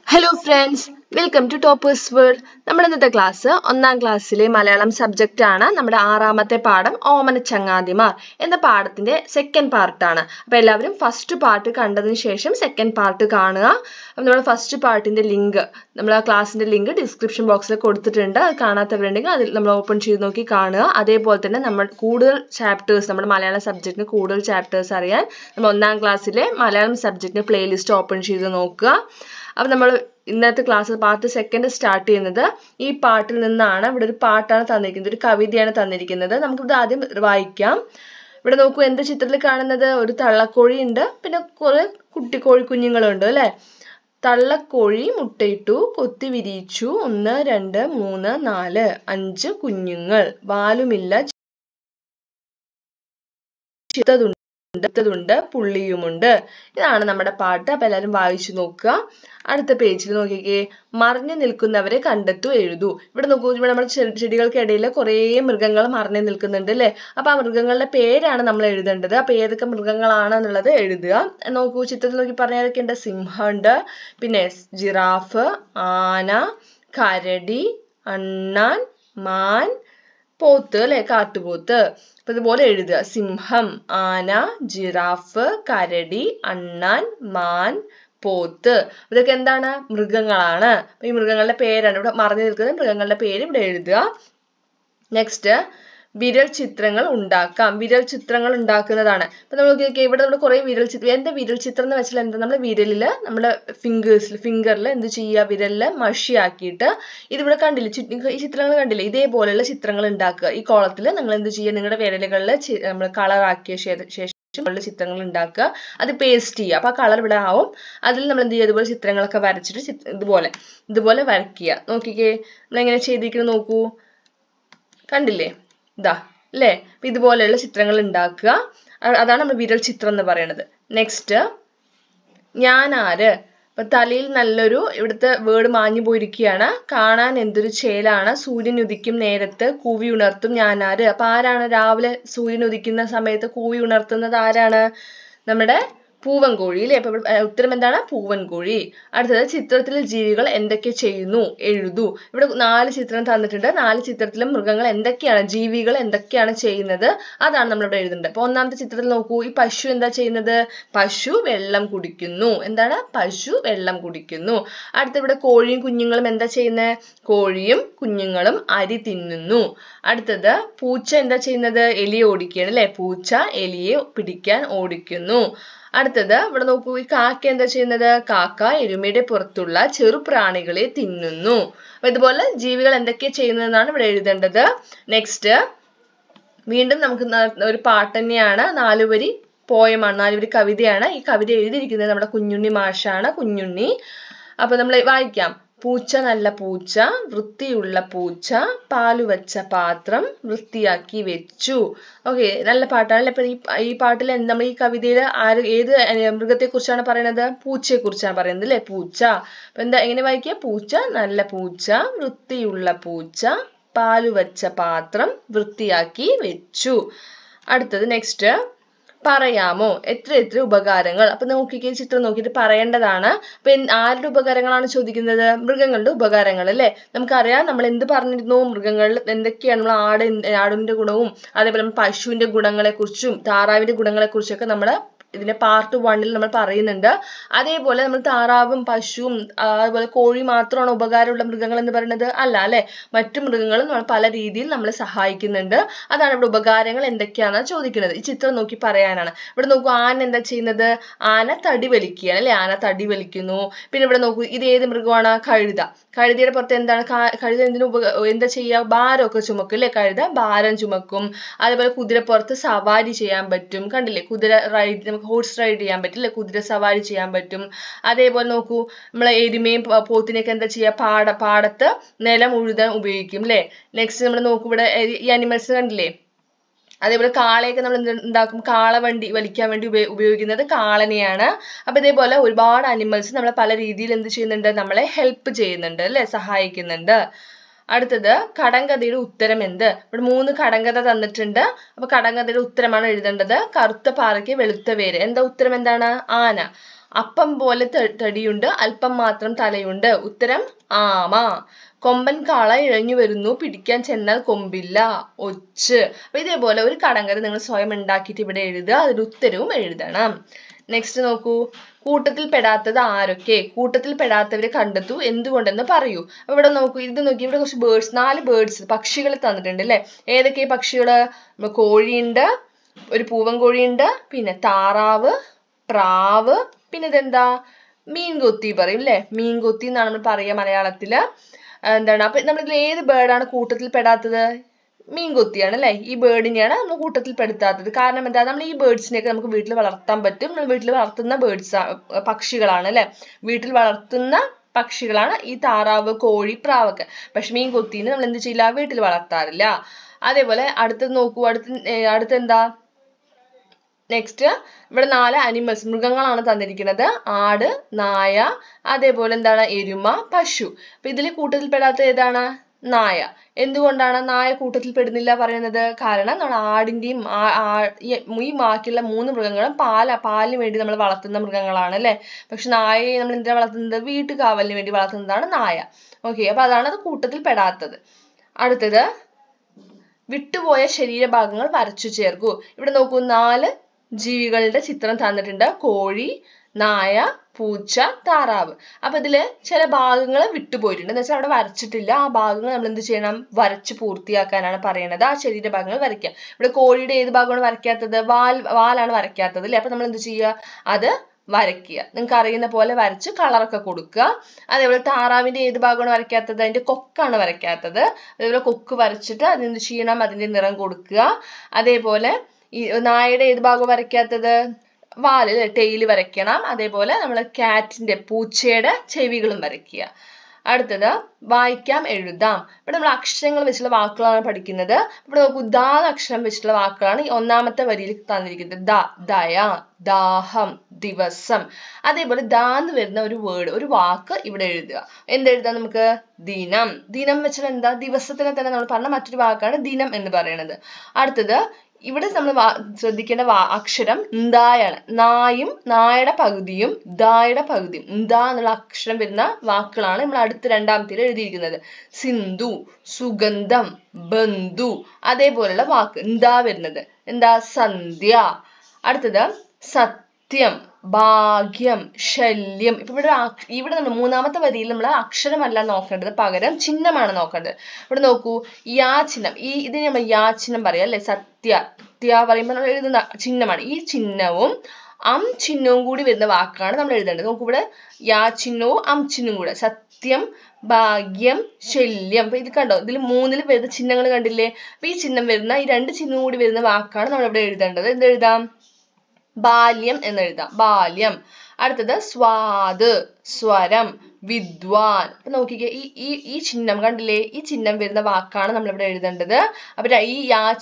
Hello friends, welcome to Toppers World. നമ്മുടെ ഇന്നത്തെ class ഒന്നാം ക്ലാസ്സിലെ മലയാളം സബ്ജക്റ്റ് ആണ്. നമ്മുടെ ആറാമത്തെ പാഠം ഓമനച്ചങ്ങാതിമാർ എന്ന പാഠത്തിന്റെ സെക്കൻഡ് പാർട്ട് ആണ്. അപ്പോൾ എല്ലാവരും ഫസ്റ്റ് പാർട്ട് കണ്ടതിന് ശേഷം സെക്കൻഡ് പാർട്ട് കാണുക. അപ്പോൾ നമ്മുടെ ഫസ്റ്റ് പാർട്ടിന്റെ ലിങ്ക് നമ്മൾ ആ ക്ലാസ്സിന്റെ ലിങ്ക് ഡിസ്ക്രിപ്ഷൻ ബോക്സിൽ കൊടുത്തിട്ടുണ്ട്. അത് കാണാത്തവരുണ്ടെങ്കിൽ അതിൽ നമ്മൾ ഓപ്പൺ ചെയ്ത് നോക്കി കാണുക. അതേപോലെ തന്നെ നമ്മൾ കൂടുതൽ ചാപ്റ്റേഴ്സ് നമ്മുടെ മലയാളം സബ്ജക്റ്റിന് കൂടുതൽ ചാപ്റ്റേഴ്സ് അറിയാൻ നമ്മൾ ഒന്നാം ക്ലാസ്സിലെ മലയാളം സബ്ജക്റ്റിന് പ്ലേലിസ്റ്റ് ഓപ്പൺ ചെയ്ത് നോക്കുക. അപ്പോൾ നമ്മൾ ഇന്നത്തെ ക്ലാസ് പാർട്ട് സെക്കൻഡ് സ്റ്റാർട്ട് ചെയ്യുന്നത് ഈ പാട്ടിൽ നിന്നാണ്. ഇവിടെ ഒരു പാട്ടാണ് തന്നിരിക്കുന്നത്, ഒരു കവിതയാണ് തന്നിരിക്കുന്നത്. നമുക്കിത് ആദ്യം വായിക്കാം. ഇവിടെ നോക്കൂ, എന്റെ ചിത്രത്തിൽ കാണുന്നത് ഒരു തള്ളക്കോഴി ഉണ്ട്, പിന്നെ കുറെ കുട്ടിക്കോഴി കുഞ്ഞുങ്ങളുണ്ട് അല്ലെ. തള്ളക്കോഴി മുട്ടയിട്ടു, കൊത്തി വിരിയിച്ചു, 1 2 3 4 5 കുഞ്ഞുങ്ങൾ, വാലുമില്ല, ുണ്ട് പുള്ളിയുമുണ്ട്. ഇതാണ് നമ്മുടെ പാട്ട്. അപ്പൊ എല്ലാവരും വായിച്ചു നോക്കുക. അടുത്ത പേജിൽ നോക്കിക്കേ, മറിഞ്ഞു നിൽക്കുന്നവരെ കണ്ടെത്തു എഴുതൂ. ഇവിടെ നോക്കൂ, ഇവിടെ നമ്മുടെ ചെടികൾക്കിടയിൽ കുറെ മൃഗങ്ങൾ മറിഞ്ഞു നിൽക്കുന്നുണ്ട് അല്ലെ. അപ്പൊ ആ മൃഗങ്ങളുടെ പേരാണ് നമ്മൾ എഴുതേണ്ടത്. അപ്പൊ ഏതൊക്കെ മൃഗങ്ങളാണെന്നുള്ളത് എഴുതുക. നോക്കൂ, ചിത്രത്തിൽ നോക്കി പറഞ്ഞാലൊക്കെ ഉണ്ട്. സിംഹമുണ്ട്, പിന്നെ ജിറാഫ്, ആന, കരടി, അണ്ണാൻ, മാൻ, പോത്ത് അല്ലെ, കാട്ടുപോത്ത്. അപ്പൊ ഇതുപോലെ എഴുതുക. സിംഹം, ആന, ജിറാഫ്, കരടി, അണ്ണാൻ, മാൻ, പോത്ത്. ഇതൊക്കെ എന്താണ്? മൃഗങ്ങളാണ്. അപ്പൊ ഈ മൃഗങ്ങളുടെ പേരാണ് ഇവിടെ മറഞ്ഞു നിൽക്കുന്നത്. മൃഗങ്ങളുടെ പേര് ഇവിടെ എഴുതുക. നെക്സ്റ്റ്, വിരൽ ചിത്രങ്ങൾ ഉണ്ടാക്കാം. വിരൽ ചിത്രങ്ങൾ ഉണ്ടാക്കുന്നതാണ്. അപ്പൊ നമ്മൾ നോക്കിയൊക്കെ ഇവിടെ നമ്മൾ കുറെ വിരൽ ചിത്രം. എന്താ വിരൽ ചിത്രം എന്ന് വെച്ചാൽ എന്താ? നമ്മുടെ വിരലില്, നമ്മുടെ ഫിംഗറിൽ എന്ത് ചെയ്യുക? വിരലില് മഷിയാക്കിയിട്ട് ഇതിവിടെ കണ്ടില്ലേ, ഈ ചിത്രങ്ങൾ കണ്ടില്ലേ, ഇതേപോലെയുള്ള ചിത്രങ്ങൾ ഉണ്ടാക്കുക. ഈ കോളത്തിൽ നിങ്ങൾ എന്ത് ചെയ്യുക? നിങ്ങളുടെ വിരലുകളിൽ നമ്മൾ കളറാക്കിയ ശേഷം ചിത്രങ്ങൾ ഉണ്ടാക്കുക. അത് പേസ്റ്റ് ചെയ്യുക. അപ്പൊ ആ കളർ ഇവിടെ ആവും. അതിൽ നമ്മൾ എന്ത് ചെയ്യുക? ഇതുപോലെ ചിത്രങ്ങളൊക്കെ വരച്ചിട്ട് ഇതുപോലെ വരയ്ക്കുക. നോക്കിക്കേ, നമ്മൾ എങ്ങനെ ചെയ്തിരിക്കുന്നത് നോക്കൂ, കണ്ടില്ലേ? ഇതാ അല്ലേ. ഇതുപോലെയുള്ള ചിത്രങ്ങൾ ഉണ്ടാക്കുക. അതാണ് നമ്മൾ വിരൽ ചിത്രം എന്ന് പറയുന്നത്. നെക്സ്റ്റ്, ഞാൻ ആര്. അപ്പൊ തലയിൽ നല്ലൊരു, ഇവിടുത്തെ വേർഡ് മാഞ്ഞു പോയിരിക്കുകയാണ്. കാണാൻ എന്തൊരു ചേലാണ്, സൂര്യൻ ഉദിക്കും നേരത്ത് കൂവി ഉണർത്തും ഞാനാര്. അപ്പൊ ആരാണ് രാവിലെ സൂര്യൻ ഉദിക്കുന്ന സമയത്ത് കൂവി ഉണർത്തുന്നത്? ആരാണ്? നമ്മുടെ പൂവൻ കോഴി അല്ലെ. അപ്പൊ ഉത്തരം എന്താണ്? പൂവൻ കോഴി. അടുത്തത്, ചിത്രത്തിലെ ജീവികൾ എന്തൊക്കെ ചെയ്യുന്നു എഴുതൂ. ഇവിടെ 4 ചിത്രം തന്നിട്ടുണ്ട്. 4 ചിത്രത്തിലും മൃഗങ്ങൾ എന്തൊക്കെയാണ്, ജീവികൾ എന്തൊക്കെയാണ് ചെയ്യുന്നത്, അതാണ് നമ്മളിവിടെ എഴുതേണ്ടത്. അപ്പൊ ഒന്നാമത്തെ ചിത്രത്തിൽ നോക്കൂ, ഈ പശു എന്താ ചെയ്യുന്നത്? പശു വെള്ളം കുടിക്കുന്നു. എന്താണ്? പശു വെള്ളം കുടിക്കുന്നു. അടുത്ത ഇവിടെ കോഴിയും കുഞ്ഞുങ്ങളും എന്താ ചെയ്യുന്നത്? കോഴിയും കുഞ്ഞുങ്ങളും അരി തിന്നുന്നു. അടുത്തത്, പൂച്ച എന്താ ചെയ്യുന്നത്? എലിയെ ഓടിക്കുകയാണ് അല്ലെ. പൂച്ച എലിയെ പിടിക്കാൻ ഓടിക്കുന്നു. അടുത്തത് ഇവിടെ നോക്കൂ, ഈ കാക്ക എന്താ ചെയ്യുന്നത്? കാക്ക എരുമയുടെ പുറത്തുള്ള ചെറുപ്രാണികളെ തിന്നുന്നു. അപ്പൊ ഇതുപോലെ ജീവികൾ എന്തൊക്കെയാ ചെയ്യുന്നതെന്നാണ് ഇവിടെ എഴുതേണ്ടത്. നെക്സ്റ്റ്, വീണ്ടും നമുക്ക് ഒരു പാട്ട് തന്നെയാണ്. 4 വരി പോയമാണ്, 4 വരി കവിതയാണ്. ഈ കവിത എഴുതിയിരിക്കുന്നത് നമ്മുടെ കുഞ്ഞുണ്ണി മാഷാണ്. കുഞ്ഞുണ്ണി. അപ്പൊ നമ്മൾ വായിക്കാം. പൂച്ച നല്ല പൂച്ച, വൃത്തിയുള്ള പൂച്ച, പാലുവച്ച പാത്രം വൃത്തിയാക്കി വെച്ചു. ഓക്കെ, നല്ല പാട്ടാണ്. അപ്പൊ ഈ പാട്ടിൽ നമ്മൾ ഈ കവിതയിൽ ഏത് മൃഗത്തെ കുറിച്ചാണ് പറയുന്നത്? പൂച്ചയെ കുറിച്ചാണ് പറയുന്നത് അല്ലെ. പൂച്ച. അപ്പൊ എന്താ, എങ്ങനെ വായിക്കുക? പൂച്ച നല്ല പൂച്ച, വൃത്തിയുള്ള പൂച്ച, പാലുവച്ച പാത്രം വൃത്തിയാക്കി വെച്ചു. അടുത്തത്, നെക്സ്റ്റ്, പറയാമോ എത്ര ഉപകാരങ്ങൾ. അപ്പൊ നോക്കിക്കേ, ചിത്രം നോക്കിയിട്ട് പറയേണ്ടതാണ്. അപ്പൊ ആരുടെ ഉപകാരങ്ങളാണ് ചോദിക്കുന്നത്? മൃഗങ്ങളുടെ ഉപകാരങ്ങൾ അല്ലെ. നമുക്കറിയാം, നമ്മൾ എന്ത് പറഞ്ഞിരുന്നു? മൃഗങ്ങളിൽ എന്തൊക്കെയാണ്? നമ്മൾ ആടിന്റെ ഗുണവും അതേപോലെ പശുവിന്റെ ഗുണങ്ങളെ കുറിച്ചും താറാവിന്റെ ഗുണങ്ങളെ കുറിച്ചൊക്കെ നമ്മൾ ഇതിന്റെ പാർട്ട് 1 നമ്മൾ പറയുന്നുണ്ട്. അതേപോലെ നമ്മൾ താറാവും പശുവും അതുപോലെ കോഴി മാത്രമാണ് ഉപകാരമുള്ള മൃഗങ്ങൾ എന്ന് പറയുന്നത് അല്ല അല്ലെ. മറ്റു മൃഗങ്ങളും നമ്മൾ പല രീതിയിൽ നമ്മളെ സഹായിക്കുന്നുണ്ട്. അതാണ് ഇവിടെ ഉപകാരങ്ങൾ എന്തൊക്കെയാണെന്ന് ചോദിക്കുന്നത്. ഈ ചിത്രം നോക്കി പറയാനാണ്. ഇവിടെ നോക്കൂ, ആന എന്താ ചെയ്യുന്നത്? ആന തടി വലിക്കുകയാണ് അല്ലെ. ആന തടി വലിക്കുന്നു. പിന്നെ ഇവിടെ നോക്കൂ, ഇത് ഏത് മൃഗമാണ്? കഴുത. കഴുതയുടെ പുറത്ത് എന്താണ്? കഴുത എന്താ ചെയ്യുക? ഭാരമൊക്കെ ചുമക്കും അല്ലെ. കഴുത ഭാരം ചുമക്കും. അതേപോലെ കുതിരപ്പുറത്ത് സവാരി ചെയ്യാൻ പറ്റും. കണ്ടില്ലേ, കുതിര റൈഡ്, ഹോഴ്സ് റൈഡ് ചെയ്യാൻ പറ്റും അല്ലെ. കുതിര സവാരി ചെയ്യാൻ പറ്റും. അതേപോലെ നോക്കൂ, നമ്മളെ എരുമയും പോത്തിനെയൊക്കെ എന്താ ചെയ്യുക? പാടത്ത് നിലം ഉഴുതാൻ ഉപയോഗിക്കും അല്ലെ. നെക്സ്റ്റ് നമ്മൾ നോക്കൂ, ഇവിടെ ഈ അനിമൽസ് കണ്ടില്ലേ. അതേപോലെ കാളയൊക്കെ നമ്മൾ എന്താക്കും? കാളവണ്ടി വലിക്കാൻ വേണ്ടി ഉപയോഗിക്കുന്നത് കാളനെയാണ്. അപ്പൊ ഇതേപോലെ ഒരുപാട് അനിമൽസ് നമ്മളെ പല രീതിയിൽ എന്ത് ചെയ്യുന്നുണ്ട്? നമ്മളെ ഹെൽപ്പ് ചെയ്യുന്നുണ്ട് അല്ലെ, സഹായിക്കുന്നുണ്ട്. അടുത്തത്, കടങ്കഥയുടെ ഉത്തരം എന്ത്? ഇവിടെ 3 കടങ്കഥ തന്നിട്ടുണ്ട്. അപ്പൊ കടങ്കഥയുടെ ഉത്തരമാണ് എഴുതേണ്ടത്. കറുത്ത പാറയ്ക്ക് വെളുത്ത വേര്. എന്താ ഉത്തരം? എന്താണ്? ആന. അപ്പം പോലെ തടിയുണ്ട്, അല്പം മാത്രം തലയുണ്ട്. ഉത്തരം ആമ. കൊമ്പൻ കാള ഇഴഞ്ഞു വരുന്നു, പിടിക്കാൻ ചെന്നാൽ കൊമ്പില്ല. ഒച്ച്. അപ്പൊ ഇതേപോലെ ഒരു കടങ്കഥ നിങ്ങൾ സ്വയം ഉണ്ടാക്കിയിട്ട് ഇവിടെ എഴുതുക, അതിന്റെ ഉത്തരവും എഴുതണം. നെക്സ്റ്റ് നോക്കൂ, കൂട്ടത്തിൽ പെടാത്തത് ആരൊക്കെ? കൂട്ടത്തിൽ പെടാത്തവരെ കണ്ടെത്തൂ, എന്തുകൊണ്ടെന്ന് പറയൂ. അപ്പൊ ഇവിടെ നോക്കൂ, ഇത് നോക്കി, ഇവിടെ കുറച്ച് ബേർഡ്സ്, 4 ബേർഡ്സ് പക്ഷികൾ തന്നിട്ടുണ്ട് അല്ലെ. ഏതൊക്കെ പക്ഷികള്? കോഴിയുണ്ട്, ഒരു പൂവൻ കോഴിയുണ്ട്, പിന്നെ താറാവ്, പ്രാവ്, പിന്നെ ഇതെന്താ? മീൻകൊത്തി പറയും അല്ലെ. മീൻകൊത്തി എന്നാണ് നമ്മൾ പറയാ മലയാളത്തില്. എന്താണ്? അപ്പൊ നമ്മളിതിൽ ഏത് ബേർഡാണ് കൂട്ടത്തിൽ പെടാത്തത്? മീൻകൊത്തിയാണ് അല്ലെ. ഈ ബേർഡിനെയാണ് നമ്മൾ കൂട്ടത്തിൽ പെടുത്താത്തത്. കാരണം എന്താ? നമ്മൾ ഈ ബേർഡ്സിനെയൊക്കെ നമുക്ക് വീട്ടിൽ വളർത്താൻ പറ്റും. നമ്മൾ വീട്ടിൽ വളർത്തുന്ന പക്ഷികളാണ് അല്ലെ. വീട്ടിൽ വളർത്തുന്ന പക്ഷികളാണ് ഈ താറാവ്, കോഴി, പ്രാവൊക്കെ. പക്ഷെ മീൻകൊത്തിനെ നമ്മൾ എന്ത് ചെയ്യില്ല? വീട്ടിൽ വളർത്താറില്ല. അതേപോലെ അടുത്തത് നോക്കൂ, അടുത്തെന്താ? നെക്സ്റ്റ് ഇവിടെ 4 അനിമൽസ്, മൃഗങ്ങളാണ് തന്നിരിക്കുന്നത്. ആട്, നായ, അതേപോലെ എന്താണ്? എരുമ, പശു. അപ്പൊ ഇതിൽ കൂട്ടത്തിൽ പെടാത്ത ഏതാണ്? നായ. എന്തുകൊണ്ടാണ് നായ കൂട്ടത്തിൽ പെടുന്നില്ല പറയുന്നത്? കാരണം നമ്മൾ ആടിന്റെയും ഈ ബാക്കിയുള്ള 3 മൃഗങ്ങളും പാലിന് വേണ്ടി നമ്മൾ വളർത്തുന്ന മൃഗങ്ങളാണ് അല്ലെ. പക്ഷെ നായയെ നമ്മൾ എന്തിനാ വളർത്തുന്നത്? വീട്ടുകാവലിന് വേണ്ടി വളർത്തുന്നതാണ് നായ. ഓക്കെ, അപ്പൊ അതാണ് അത് കൂട്ടത്തിൽ പെടാത്തത്. അടുത്തത്, വിട്ടുപോയ ശരീരഭാഗങ്ങൾ വരച്ചു ചേർക്കൂ. ഇവിടെ നോക്കൂ, 4 ജീവികളുടെ ചിത്രം തന്നിട്ടുണ്ട്. കോഴി, നായ, പൂച്ച, താറാവ്. അപ്പൊ ഇതില് ചില ഭാഗങ്ങൾ വിട്ടുപോയിട്ടുണ്ട്, എന്ന് വെച്ചാൽ അവിടെ വരച്ചിട്ടില്ല. ആ ഭാഗങ്ങൾ നമ്മൾ എന്ത് ചെയ്യണം? വരച്ച് പൂർത്തിയാക്കാനാണ് പറയുന്നത്. ആ ശരീരഭാഗങ്ങൾ വരയ്ക്കുക. ഇവിടെ കോഴിയുടെ ഏത് ഭാഗമാണ് വരയ്ക്കാത്തത്? വാലാണ് വരയ്ക്കാത്തത് അല്ലെ. അപ്പൊ നമ്മൾ എന്ത് ചെയ്യുക? അത് വരയ്ക്കുക. നിങ്ങൾക്ക് അറിയുന്ന പോലെ വരച്ച് കളറൊക്കെ കൊടുക്കുക. അതേപോലെ താറാവിന്റെ ഏത് ഭാഗമാണ് വരയ്ക്കാത്തത്? അതിന്റെ കൊക്കാണ് വരയ്ക്കാത്തത്. അതേപോലെ കൊക്ക് വരച്ചിട്ട് അതെന്ത് ചെയ്യണം? അതിന്റെ നിറം കൊടുക്കുക. അതേപോലെ ഈ നായയുടെ ഏത് ഭാഗം വരയ്ക്കാത്തത്? വാല്, ടെയില് വരയ്ക്കണം. അതേപോലെ നമ്മൾ പൂച്ചയുടെ ചെവികളും വരയ്ക്കുക. അടുത്തത്, വായിക്കാം, എഴുതാം. ഇവിടെ നമ്മൾ അക്ഷരങ്ങൾ വെച്ചുള്ള വാക്കുകളാണ് പഠിക്കുന്നത്. ഇവിടെ നോക്കൂ, ദ അക്ഷരം വെച്ചിട്ടുള്ള വാക്കുകളാണ് ഈ 1ാമത്തെ വരിയിൽ തന്നിരിക്കുന്നത്. ദയ, ദാഹം, ദിവസം. അതേപോലെ ദാന്ന് വരുന്ന ഒരു വേർഡ്, ഒരു വാക്ക് ഇവിടെ എഴുതുക. എന്തെഴുതാം നമുക്ക്? ദിനം. ദിനം വെച്ചാൽ എന്താ? ദിവസത്തിനെ തന്നെ നമ്മൾ പറഞ്ഞ മറ്റൊരു വാക്കാണ് ദിനം എന്ന് പറയുന്നത്. അടുത്തത്, ഇവിടെ നമ്മൾ ശ്രദ്ധിക്കേണ്ട അക്ഷരം ന്തായാണ്. നായും നായയുടെ പകുതിയും ദായുടെ പകുതിയും ന്താ എന്നുള്ള അക്ഷരം വരുന്ന വാക്കുകളാണ് നമ്മൾ അടുത്ത 2ാമത്തിൽ എഴുതിയിരിക്കുന്നത്. സിന്ധു, സുഗന്ധം, ബന്ധു, അതേപോലുള്ള വാക്ക് ന്താ വരുന്നത്. എന്താ? സന്ധ്യ. അടുത്തത്, സത്യം, ഭാഗ്യം, ശല്യം. ഇപ്പൊ ഇവിടെ നമ്മൾ 3ാമത്തെ വരിയിൽ നമ്മൾ അക്ഷരമല്ല നോക്കേണ്ടത്, പകരം ചിഹ്നമാണ് നോക്കേണ്ടത്. ഇവിടെ നോക്കൂ, യാ ചിഹ്നം, ഇതിന് നമ്മൾ യാ ചിഹ്നം പറയാം അല്ലെ. പറയുമ്പോൾ നമ്മൾ എഴുതുന്ന ചിഹ്നമാണ്. ഈ ചിഹ്നവും ചിഹ്നവും കൂടി വരുന്ന വാക്കാണ് നമ്മൾ എഴുതേണ്ടത്. നോക്കൂ, ഇവിടെ യാ ചിഹ്നവും ചിഹ്നവും കൂടെ. സത്യം, ഭാഗ്യം, ശല്യം. അപ്പൊ ഇത് കണ്ടോ? ഇതിൽ 3ൽ വരുന്ന ചിഹ്നങ്ങൾ കണ്ടില്ലേ? അപ്പൊ ഈ ചിഹ്നം വരുന്ന, ഈ 2 ചിഹ്നവും കൂടി വരുന്ന വാക്കാണ് നമ്മൾ ഇവിടെ എഴുതേണ്ടത്. എന്തെഴുതാം? ബാല്യം എന്നെഴുതാം. ബാല്യം. അടുത്തത്, സ്വാദ്, സ്വരം, വിദ്വാൻ. അപ്പൊ നോക്കിക്കേ, ഈ ചിഹ്നം കണ്ടില്ലേ? ഈ ചിഹ്നം വരുന്ന വാക്കാണ് നമ്മൾ ഇവിടെ എഴുതേണ്ടത്. അപ്പൊ ഈ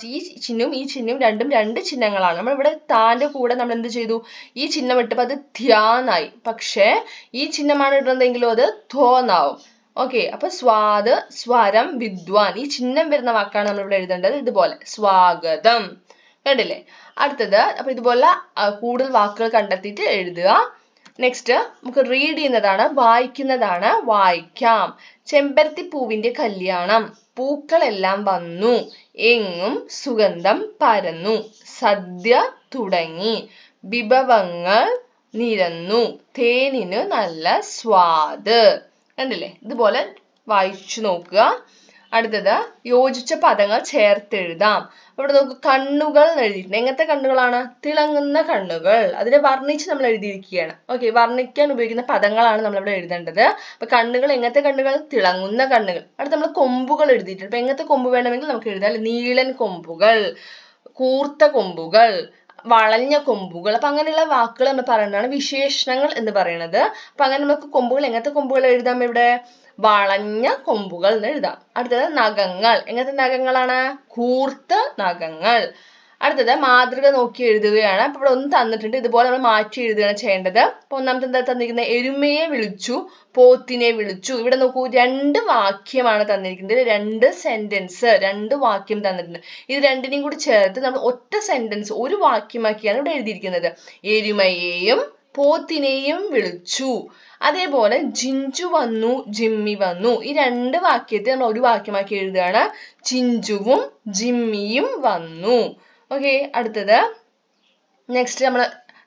ചിഹ്നവും രണ്ടും 2 ചിഹ്നങ്ങളാണ്. നമ്മൾ ഇവിടെ താന്റെ കൂടെ നമ്മൾ എന്ത് ചെയ്തു? ഈ ചിഹ്നം ഇട്ടപ്പോൾ അത് ധ്യാനായി. പക്ഷെ ഈ ചിഹ്നമാണ് ഇടുന്നതെങ്കിലോ അത് ധ്വന്നാവും. ഓക്കെ, അപ്പൊ സ്വാദ്, സ്വരം, വിദ്വാൻ, ഈ ചിഹ്നം വരുന്ന വാക്കാണ് നമ്മൾ ഇവിടെ എഴുതേണ്ടത്. ഇതുപോലെ സ്വാഗതം. കണ്ടില്ലേ? അടുത്തത്, അപ്പൊ ഇതുപോലെ കൂടുതൽ വാക്കുകൾ കണ്ടെത്തിയിട്ട് എഴുതുക. നെക്സ്റ്റ് നമുക്ക് റീഡ് ചെയ്യുന്നതാണ്, വായിക്കുന്നതാണ്. വായിക്കാം. ചെമ്പരത്തിപ്പൂവിന്റെ കല്യാണം, പൂക്കളെല്ലാം വന്നു, എങ്ങും സുഗന്ധം പരന്നു, സദ്യ തുടങ്ങി, വിഭവങ്ങൾ നിരന്നു, തേനിന് നല്ല സ്വാദ്. കണ്ടില്ലേ? ഇതുപോലെ വായിച്ചു നോക്കുക. അടുത്തത്, യോജിച്ച പദങ്ങൾ ചേർത്തെഴുതാം. ഇവിടെ നോക്ക്, കണ്ണുകൾ എഴുതിയിട്ടുണ്ട്. എങ്ങനത്തെ കണ്ണുകളാണ്? തിളങ്ങുന്ന കണ്ണുകൾ. അതിനെ വർണ്ണിച്ച് നമ്മൾ എഴുതിയിരിക്കുകയാണ്. ഓക്കെ, വർണ്ണിക്കാൻ ഉപയോഗിക്കുന്ന പദങ്ങളാണ് നമ്മൾ ഇവിടെ എഴുതേണ്ടത്. അപ്പൊ കണ്ണുകൾ എങ്ങനത്തെ കണ്ണുകൾ? തിളങ്ങുന്ന കണ്ണുകൾ. അടുത്ത് നമ്മൾ കൊമ്പുകൾ എഴുതിയിട്ടുണ്ട്. അപ്പൊ എങ്ങനത്തെ കൊമ്പ് വേണമെങ്കിൽ നമുക്ക് എഴുതാം. നീളൻ കൊമ്പുകൾ, കൂർത്ത കൊമ്പുകൾ, വളഞ്ഞ കൊമ്പുകൾ. അപ്പൊ അങ്ങനെയുള്ള വാക്കുകൾ നമ്മൾ പറയുന്നതാണ് വിശേഷണങ്ങൾ എന്ന് പറയുന്നത്. അപ്പൊ അങ്ങനെ നമുക്ക് കൊമ്പുകൾ, എങ്ങനത്തെ കൊമ്പുകൾ എഴുതാം? ഇവിടെ വളഞ്ഞ കൊമ്പുകൾ എന്ന് എഴുതാം. അടുത്തത്, നഖങ്ങൾ. എങ്ങനത്തെ നഖങ്ങളാണ്? കൂർത്ത നഖങ്ങൾ. അടുത്തത്, മാതൃക നോക്കി എഴുതുകയാണ്. അപ്പൊ ഇവിടെ ഒന്ന് തന്നിട്ടുണ്ട്, ഇതുപോലെ നമ്മൾ മാറ്റി എഴുതുകയാണ് ചെയ്യേണ്ടത്. അപ്പൊ ഒന്നാമത്തെ എന്താ തന്നിരിക്കുന്നത്? എരുമയെ വിളിച്ചു, പോത്തിനെ വിളിച്ചു. ഇവിടെ നോക്കൂ, 2 വാക്യമാണ് തന്നിരിക്കുന്നത്. 2 സെന്റൻസ്, 2 വാക്യം തന്നിട്ടുണ്ട്. ഇത് രണ്ടിനെയും കൂടി ചേർത്ത് നമ്മൾ ഒറ്റ സെന്റൻസ്, ഒരു വാക്യമാക്കിയാണ് ഇവിടെ എഴുതിയിരിക്കുന്നത്. എരുമയെയും പോത്തിനെയും വിളിച്ചു. അതേപോലെ ചിഞ്ചു വന്നു ജിമ്മി വന്നു. ഈ രണ്ട് വാക്യത്തെ നമ്മൾ ഒരു വാക്യമാക്കി എഴുതുകയാണ്. ചിഞ്ചുവും ജിമ്മിയും വന്നു. ഓക്കെ, അടുത്തത് നെക്സ്റ്റ് നമ്മൾ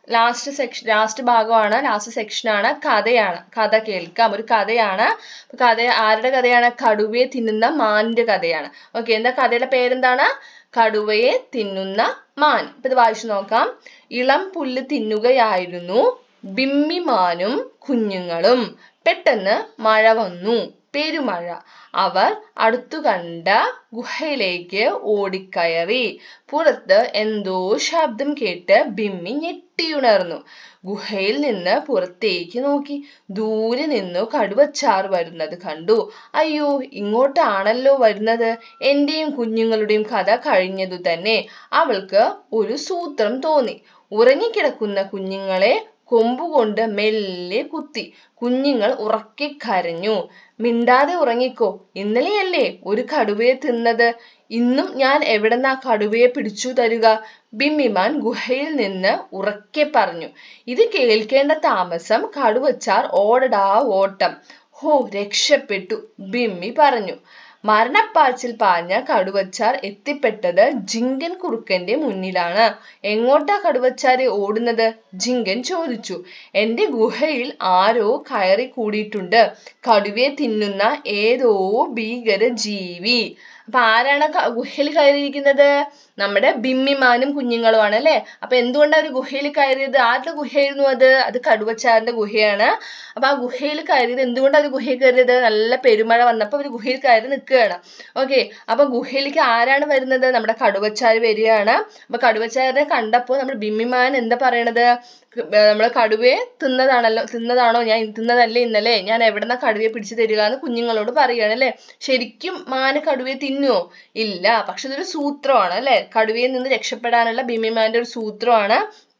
ലാസ്റ്റ് ഭാഗമാണ്, ലാസ്റ്റ് സെക്ഷനാണ്, കഥയാണ്. കഥ കേൾക്കാം. ഒരു കഥയാണ്. കഥ ആരുടെ കഥയാണ്? കടുവയെ തിന്നുന്ന മാനിന്റെ കഥയാണ്. ഓക്കെ, എന്താ കഥയുടെ പേരെന്താണ്? കടുവയെ തിന്നുന്ന മാൻ. ഇപ്പൊ ഇത് വായിച്ചു നോക്കാം. ഇളം പുല്ല് തിന്നുകയായിരുന്നു ബിമ്മിമാനും കുഞ്ഞുങ്ങളും. പെട്ടെന്ന് മഴ വന്നു, പെരുമഴ. അവർ അടുത്തു കണ്ട ഗുഹയിലേക്ക് ഓടിക്കയറി. പുറത്ത് എന്തോ ശബ്ദം കേട്ട് ബിമ്മി ഞെട്ടിയുണർന്നു. ഗുഹയിൽ നിന്ന് പുറത്തേക്ക് നോക്കി. ദൂരെ നിന്നു കടുവച്ചാർ വരുന്നത് കണ്ടു. അയ്യോ, ഇങ്ങോട്ടാണല്ലോ വരുന്നത്. എന്റെയും കുഞ്ഞുങ്ങളുടെയും കഥ കഴിഞ്ഞതു തന്നെ. അവൾക്ക് ഒരു സൂത്രം തോന്നി. ഉറങ്ങിക്കിടക്കുന്ന കുഞ്ഞുങ്ങളെ കൊമ്പുകൊണ്ട് മെല്ലെ കുത്തി. കുഞ്ഞുങ്ങൾ ഉറക്കെ കരഞ്ഞു. മിണ്ടാതെ ഉറങ്ങിക്കോ, ഇന്നലെയല്ലേ ഒരു കടുവയെ തിന്നത്. ഇന്നും ഞാൻ എവിടെന്നാ കടുവയെ പിടിച്ചു തരുക? ബിമ്മിമാൻ ഗുഹയിൽ നിന്ന് ഉറക്കെ പറഞ്ഞു. ഇത് കേൾക്കേണ്ട താമസം കടുവച്ചാർ ഓടടാ ഓട്ടം. ഹോ, രക്ഷപ്പെട്ടു, ബിമ്മി പറഞ്ഞു. മരണപ്പാച്ചിൽ പാഞ്ഞ കടുവച്ചാർ എത്തിപ്പെട്ടത് ജിങ്കൻ കുറുക്കന്റെ മുന്നിലാണ്. എങ്ങോട്ടാ കടുവച്ചാരെ ഓടുന്നത്? ജിങ്കൻ ചോദിച്ചു. എന്റെ ഗുഹയിൽ ആരോ കയറി കൂടിയിട്ടുണ്ട്. കടുവയെ തിന്നുന്ന ഏതോ ഭീകര ജീവി. അപ്പൊ ആരാണ് ഗുഹയിൽ കയറിയിരിക്കുന്നത്? നമ്മുടെ ബിമ്മിമാനും കുഞ്ഞുങ്ങളുമാണ് അല്ലെ. അപ്പൊ എന്തുകൊണ്ടാണ് ഒരു ഗുഹയിൽ കയറിയത്? ആരുടെ ഗുഹയായിരുന്നു അത്? അത് കടുവച്ചാറിന്റെ ഗുഹയാണ്. അപ്പൊ ആ ഗുഹയിൽ കയറിയത് എന്തുകൊണ്ടാണ് ഒരു ഗുഹയിൽ കയറിയത്? നല്ല പെരുമഴ വന്നപ്പോ ഒരു ഗുഹയിൽ കയറി നിൽക്കുകയാണ്. ഓക്കെ, അപ്പൊ ഗുഹയിലേക്ക് ആരാണ് വരുന്നത്? നമ്മുടെ കടുവച്ചാർ വരികയാണ്. അപ്പൊ കടുവച്ചാറിനെ കണ്ടപ്പോ നമ്മുടെ ബിമ്മിമാൻ എന്താ പറയണത്? നമ്മളെ കടുവയെ തിന്നതാണോ ഞാൻ? തിന്നതല്ലേ ഇന്നലെ. ഞാൻ എവിടെന്നാ കടുവയെ പിടിച്ചു തരിക എന്ന് കുഞ്ഞുങ്ങളോട് പറയുകയാണ് അല്ലെ. ശരിക്കും മാന് കടുവയെ തിന്നുവോ? ഇല്ല. പക്ഷെ ഇതൊരു സൂത്രമാണ് അല്ലെ. കടുവയിൽ നിന്ന് രക്ഷപ്പെടാനുള്ള ബിമ്മിമാന്റെ ഒരു സൂത്രമാണ്.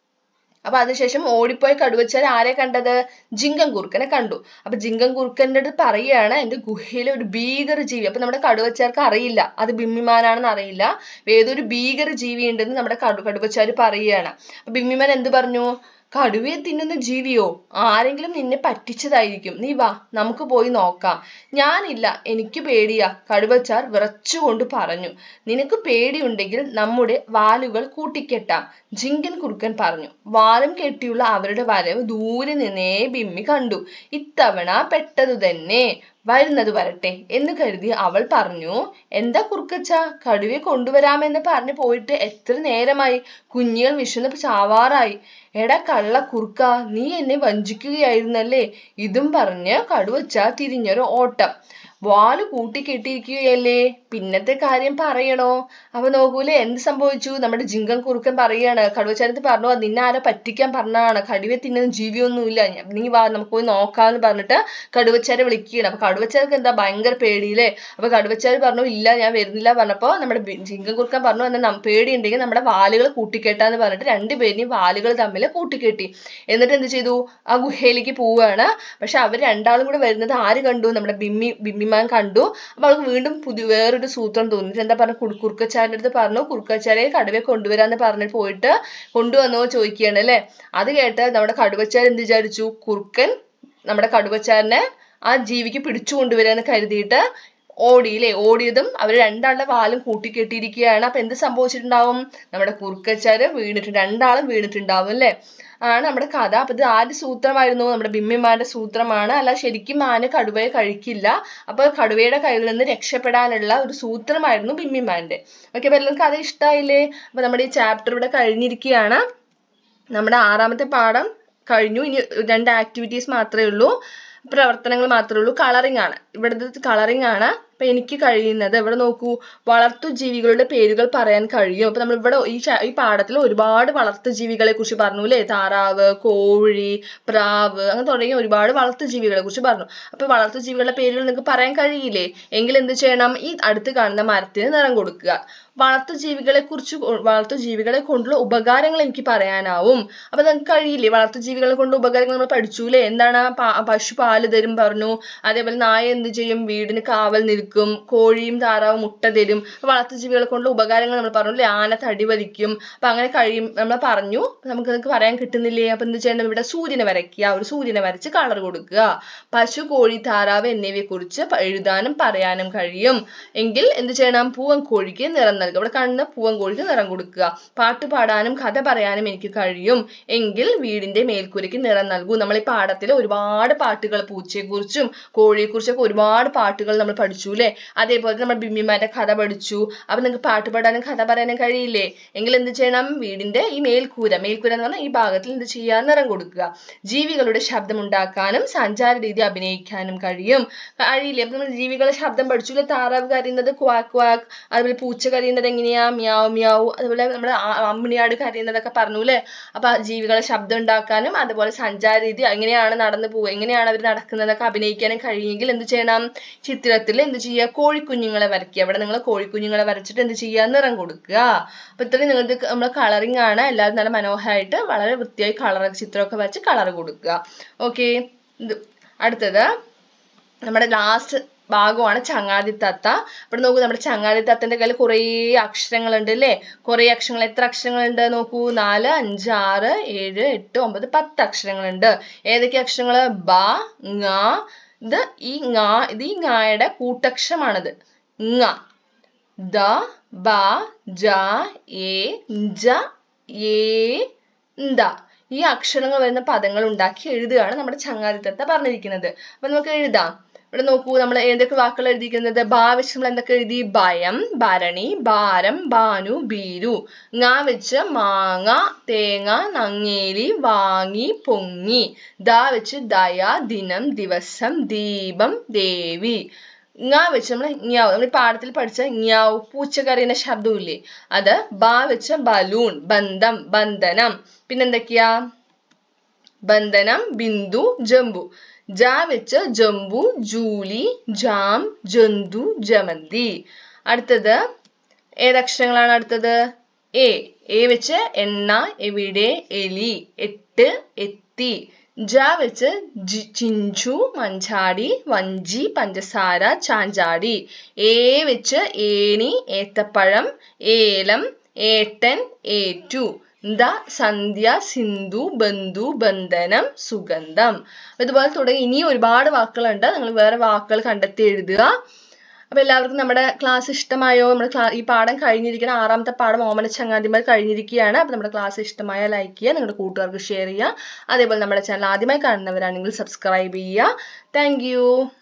അപ്പൊ അതിനുശേഷം ഓടിപ്പോയ കടുവച്ചാൽ ആരെ കണ്ടത്? ജിങ്കൻ കുറുക്കനെ കണ്ടു. അപ്പൊ ജിങ്കൻ കുറുക്കൻ്റെ അടുത്ത് പറയുകയാണ്, എന്റെ ഗുഹയിലെ ഒരു ഭീകര ജീവി. അപ്പൊ നമ്മുടെ കടുവച്ചാർക്ക് അറിയില്ല അത് ബിമ്മിമാനാണെന്ന് അറിയില്ല. ഏതൊരു ഭീകര ജീവി ഉണ്ടെന്ന് നമ്മുടെ കടുവച്ചാര് പറയുകയാണ്. അപ്പൊ ബിമ്മിമാൻ എന്ത് പറഞ്ഞു? കടുവയെ തിന്നുന്ന ജീവിയോ? ആരെങ്കിലും നിന്നെ പറ്റിച്ചതായിരിക്കും. നീ വാ, നമുക്ക് പോയി നോക്കാം. ഞാനില്ല, എനിക്ക് പേടിയാ, കടുവച്ചാർ വിറച്ചുകൊണ്ട് പറഞ്ഞു. നിനക്ക് പേടിയുണ്ടെങ്കിൽ നമ്മുടെ വാലുകൾ കൂട്ടിക്കെട്ടാം, ജിങ്കൻ കുറുക്കൻ പറഞ്ഞു. വാലും കെട്ടിയുള്ള അവരുടെ വരവ് ദൂരെ നിന്നേ ബിമ്മി കണ്ടു. ഇത്തവണ പെട്ടതു തന്നെ. വരുന്നത് വരട്ടെ എന്ന് കരുതി അവൾ പറഞ്ഞു. എന്താ കുറുക്കച്ച, കടുവയെ കൊണ്ടുവരാമെന്ന് പറഞ്ഞു പോയിട്ട് എത്ര നേരമായി? കുഞ്ഞുങ്ങൾ വിശന്ന് ചാവാറായി. എടാ കള്ള കുറുക്ക, നീ എന്നെ വഞ്ചിക്കുകയായിരുന്നല്ലേ. ഇതും പറഞ്ഞ് കടുവച്ച തിരിഞ്ഞൊരു ഓട്ടം. വാല് കൂട്ടിക്കെട്ടിയിരിക്കുകയല്ലേ, പിന്നത്തെ കാര്യം പറയണോ? അപ്പൊ നോക്കൂലേ എന്ത് സംഭവിച്ചു? നമ്മുടെ ജിങ്കൻ കുറുക്കൻ പറയാണ്, കടുവച്ചാരത്ത് പറഞ്ഞു, നിന്നെ ആരോ പറ്റിക്കാൻ പറഞ്ഞതാണ്, കടുവയെ തിന്നുന്ന ജീവിയൊന്നുമില്ല, നീ വാ നമുക്ക് പോയി നോക്കാന്ന് പറഞ്ഞിട്ട് കടുവച്ചാരെ വിളിക്കുകയാണ്. അപ്പൊ കടുവച്ചാർക്ക് എന്താ ഭയങ്കര പേടിയില്ലേ. അപ്പൊ കടുവച്ചാര് പറഞ്ഞു, ഇല്ല ഞാൻ വരുന്നില്ല പറഞ്ഞപ്പോ നമ്മുടെ ജിങ്കൻ കുറുക്കൻ പറഞ്ഞു, എന്നാ പേടിയുണ്ടെങ്കിൽ നമ്മുടെ വാലുകൾ കൂട്ടിക്കെട്ടാന്ന് പറഞ്ഞിട്ട് രണ്ടുപേരെയും വാലുകൾ തമ്മിൽ കൂട്ടിക്കെട്ടി. എന്നിട്ട് എന്ത് ചെയ്തു? ആ ഗുഹയിലേക്ക് പോവുകയാണ്. പക്ഷെ അവർ രണ്ടാളും കൂടെ വരുന്നത് ആര് കണ്ടു? നമ്മുടെ ബിമ്മിമാൻ കണ്ടു. അപ്പൊ അവൾക്ക് വീണ്ടും വേറൊരു സൂത്രം തോന്നി. എന്താ പറഞ്ഞു? കുറുക്കച്ചാരിന്റെ അടുത്ത് പറഞ്ഞു, കുറുക്കച്ചാരെ കടുവയെ കൊണ്ടുവരാന്ന് പറഞ്ഞിട്ട് പോയിട്ട് കൊണ്ടുവന്നോ ചോദിക്കുകയാണ് അല്ലെ. അത് കേട്ട് നമ്മുടെ കടുവച്ചാർ എന്ത് വിചാരിച്ചു? കുറുക്കൻ നമ്മുടെ കടുവച്ചാരനെ ആ ജീവിക്ക് പിടിച്ചു കൊണ്ടുവരാന്ന് കരുതിയിട്ട് ഓടിയില്ലേ. ഓടിയതും അവർ രണ്ടാളുടെ വാലും കൂട്ടിക്കെട്ടിയിരിക്കുകയാണ്. അപ്പൊ എന്ത് സംഭവിച്ചിട്ടുണ്ടാവും? നമ്മുടെ കുറുക്കച്ചാര് വീണിട്ടുണ്ട്, രണ്ടാളും വീണിട്ടുണ്ടാവും അല്ലെ. ആണ് നമ്മുടെ കഥ. അപ്പൊ ഇത് ആരുടെ സൂത്രമായിരുന്നു? നമ്മുടെ ബിമ്മിമാന്റെ സൂത്രമാണ്. അല്ല ശരിക്കും മാന് കടുവയെ കഴിക്കില്ല. അപ്പൊ കടുവയുടെ കയ്യിൽ നിന്ന് രക്ഷപ്പെടാനുള്ള ഒരു സൂത്രമായിരുന്നു ബിമ്മിമാന്റെ. ഓക്കെ, അപ്പൊ എല്ലാവർക്കും കഥ ഇഷ്ടമായില്ലേ? അപ്പൊ നമ്മുടെ ഈ ചാപ്റ്റർ ഇവിടെ കഴിഞ്ഞിരിക്കുകയാണ്. നമ്മുടെ 6ാമത്തെ പാഠം കഴിഞ്ഞു. ഇനി 2 ആക്ടിവിറ്റീസ് മാത്രമേ ഉള്ളൂ, പ്രവർത്തനങ്ങൾ മാത്രമേ ഉള്ളൂ. കളറിംഗ് ആണ് ഇവിടുത്തെ. കളറിംഗ് ആണ്. അപ്പൊ എനിക്ക് കഴിയുന്നത് ഇവിടെ നോക്കൂ, വളർത്തു ജീവികളുടെ പേരുകൾ പറയാൻ കഴിയും. അപ്പൊ നമ്മൾ ഇവിടെ ഈ പാഠത്തിൽ ഒരുപാട് വളർത്തു ജീവികളെ കുറിച്ച് പറഞ്ഞു അല്ലെ. താറാവ്, കോഴി, പ്രാവ്, അങ്ങനെ തുടങ്ങിയ ഒരുപാട് വളർത്തു ജീവികളെ കുറിച്ച് പറഞ്ഞു. അപ്പൊ വളർത്തു ജീവികളുടെ പേരുകൾ നിങ്ങൾക്ക് പറയാൻ കഴിയില്ലേ? എങ്കിൽ എന്ത് ചെയ്യണം? ഈ അടുത്ത് കാണുന്ന മരത്തിന് നിറം കൊടുക്കുക. വളർത്തു ജീവികളെ കൊണ്ടുള്ള ഉപകാരങ്ങൾ എനിക്ക് പറയാനാവും. അപ്പൊ നിങ്ങൾക്ക് കഴിയില്ലേ? വളർത്തു ജീവികളെ കൊണ്ടുള്ള ഉപകാരങ്ങൾ നമ്മൾ പഠിച്ചു അല്ലേ. എന്താണ്? പശു പാല് തരും പറഞ്ഞു. അതേപോലെ നായ എന്ത് ചെയ്യും? വീടിന് കാവൽ നിൽക്കും. കോഴിയും താറാവും മുട്ട തരും. വളർത്തുജീവികളെ കൊണ്ടുള്ള ഉപകാരങ്ങൾ നമ്മൾ പറഞ്ഞു അല്ലേ? ആന തടി വലിക്കും. അപ്പൊ അങ്ങനെ കഴിയും നമ്മൾ പറഞ്ഞു. നമുക്ക് പറയാൻ കിട്ടുന്നില്ലേ? അപ്പൊ എന്ത് ചെയ്യണം? ഇവിടെ സൂര്യനെ വരയ്ക്കുക. ഒരു സൂര്യനെ വരച്ച് കളർ കൊടുക്കുക. പശു, കോഴി, താറാവ് എന്നിവയെ കുറിച്ച് എഴുതാനും പറയാനും കഴിയും എങ്കിൽ എന്ത് ചെയ്യണം? പൂവൻ കോഴിക്ക് നിറം നൽകുക. ഇവിടെ കാണുന്ന പൂവൻ കോഴിക്ക് നിറം കൊടുക്കുക. പാട്ട് പാടാനും കഥ പറയാനും എനിക്ക് കഴിയും എങ്കിൽ വീടിന്റെ മേൽക്കൂരയ്ക്ക് നിറം നൽകൂ. നമ്മൾ ഈ പാഠത്തിൽ ഒരുപാട് പാട്ടുകൾ പൂച്ചയെക്കുറിച്ചും കോഴിയെക്കുറിച്ചൊക്കെ ഒരുപാട് പാട്ടുകൾ നമ്മൾ പഠിച്ചു അല്ലേ? അതേപോലെ നമ്മൾ ബിമ്മിമാരുടെ കഥ പഠിച്ചു. അപ്പൊ നിങ്ങൾക്ക് പാട്ട് പാടാനും കഥ പറയാനും കഴിയില്ലേ? എങ്കിൽ എന്ത് ചെയ്യണം? വീടിന്റെ ഈ മേൽക്കൂര എന്ന് പറഞ്ഞാൽ ഈ ഭാഗത്തിൽ എന്ത് ചെയ്യുക? നിറം കൊടുക്കുക. ജീവികളുടെ ശബ്ദം ഉണ്ടാക്കാനും സഞ്ചാര രീതി അഭിനയിക്കാനും കഴിയില്ലേ? അപ്പൊ നമ്മൾ ജീവികളുടെ ശബ്ദം പഠിച്ചു. താറാവ് കരയുന്നത് ക്വാക്ക് ക്വാക്ക്, അതുപോലെ പൂച്ച കരയുന്നത് എങ്ങനെയാ? മ്യാവ് മ്യാവ്, അതുപോലെ നമ്മുടെ അമ്മിണിയാട് കരയുന്നതൊക്കെ പറഞ്ഞു അല്ലെ? അപ്പൊ ജീവികളെ ശബ്ദം ഉണ്ടാക്കാനും അതുപോലെ സഞ്ചാര രീതി എങ്ങനെയാണ് നടന്നു പോവുക, എങ്ങനെയാണ് അവർ നടക്കുന്നതൊക്കെ അഭിനയിക്കാനും കഴിയുമെങ്കിൽ എന്ത് ചെയ്യണം? ചിത്രത്തിൽ എന്ത് ചെയ്യുക? കോഴിക്കുഞ്ഞുങ്ങളെ വരയ്ക്കുക. അവിടെ നിങ്ങൾ കോഴിക്കുഞ്ഞുങ്ങളെ വരച്ചിട്ട് എന്ത് ചെയ്യുക? നിറം കൊടുക്കുക. അപ്പൊ ഇത്രയും നിങ്ങൾക്ക് നമ്മൾ കളറിംഗ് ആണ്. എല്ലാവരും നല്ല മനോഹരമായിട്ട് വളരെ വൃത്തിയായി ചിത്രമൊക്കെ വരച്ച് കളർ കൊടുക്കുക. ഓക്കെ, അടുത്തത് നമ്മുടെ ലാസ്റ്റ് ഭാഗമാണ് ചങ്ങാതിത്തത്ത. ഇവിടെ നോക്കൂ, നമ്മുടെ ചങ്ങാതിത്തത്തന്റെ കയ്യിൽ കുറേ അക്ഷരങ്ങളുണ്ട് അല്ലേ? കുറേ അക്ഷരങ്ങൾ. എത്ര അക്ഷരങ്ങളുണ്ട് നോക്കൂ? 4, 5, 6, 7, 8, 9, 10 അക്ഷരങ്ങളുണ്ട്. ഏതൊക്കെ അക്ഷരങ്ങള്? ബ, ങ. ഇത് ഈ ങയുടെ കൂട്ടക്ഷരമാണിത്. ങ. ദ, ബ, ജ, എ, ജ, ഏ, ന്ത. ഈ അക്ഷരങ്ങൾ വരുന്ന പദങ്ങൾ ഉണ്ടാക്കി എഴുതുകയാണ് നമ്മുടെ ചങ്ങാതിത്തത്ത പറഞ്ഞിരിക്കുന്നത്. അപ്പൊ നമുക്ക് എഴുതാം. ഇവിടെ നോക്കൂ, നമ്മൾ ഏതൊക്കെ വാക്കുകൾ എഴുതിയിരിക്കുന്നത്? ബാ വെച്ച് നമ്മൾ എന്തൊക്കെ എഴുതി? ഭയം, ഭരണി, ഭാരം, ഭാനു, ഭീരു. ങ വെച്ച് മാങ്ങ, തേങ്ങ, നങ്ങേലി, വാങ്ങി, പൊങ്ങി. ദ വെച്ച് ദയ, ദിനം, ദിവസം, ദീപം, ദേവി. ങ വെച്ച് നമ്മൾ പാഠത്തിൽ പഠിച്ച ങ്യാവ്, പൂച്ച കരയുന്ന ശബ്ദമില്ലേ അത്. ബ വെച്ച് ബലൂൺ, ബന്ധം, ബന്ധനം. പിന്നെന്തൊക്കെയാ? ബന്ധനം, ബിന്ദു, ജംബു. ജ വെച്ച് ജംബു, ജൂലി, ജാം, ജന്തു, ജമന്തി. അടുത്തത് ഏതക്ഷരങ്ങളാണ്? അടുത്തത് എ വെച്ച് എണ്ണ, എവിടെ, എലി, എട്ട്, എത്തി. ജ വെച്ച് ചിഞ്ചു, മഞ്ചാടി, വഞ്ചി, പഞ്ചസാര, ചാഞ്ചാടി. ഏ വെച്ച് ഏണി, ഏത്തപ്പഴം, ഏലം, ഏട്ടൻ, ഏറ്റു. സന്ധ്യ, സിന്ധു, ബന്ധു, ബന്ധനം, സുഗന്ധം. ഇതുപോലെ തുടങ്ങി ഇനിയും ഒരുപാട് വാക്കുകളുണ്ട്. നിങ്ങൾ വേറെ വാക്കുകൾ കണ്ടെത്തി എഴുതുക. അപ്പൊ എല്ലാവർക്കും നമ്മുടെ ക്ലാസ് ഇഷ്ടമായോ? നമ്മുടെ ഈ പാഠം കഴിഞ്ഞിരിക്കണം. 6ാമത്തെ പാഠം ഓമന ചങ്ങാതിമാർ കഴിഞ്ഞിരിക്കുകയാണ്. അപ്പൊ നമ്മുടെ ക്ലാസ് ഇഷ്ടമായ ലൈക്ക് ചെയ്യുക, നിങ്ങളുടെ കൂട്ടുകാർക്ക് ഷെയർ ചെയ്യുക. അതേപോലെ നമ്മുടെ ചാനൽ ആദ്യമായി കാണുന്നവരാണെങ്കിൽ സബ്സ്ക്രൈബ് ചെയ്യുക. Thank U.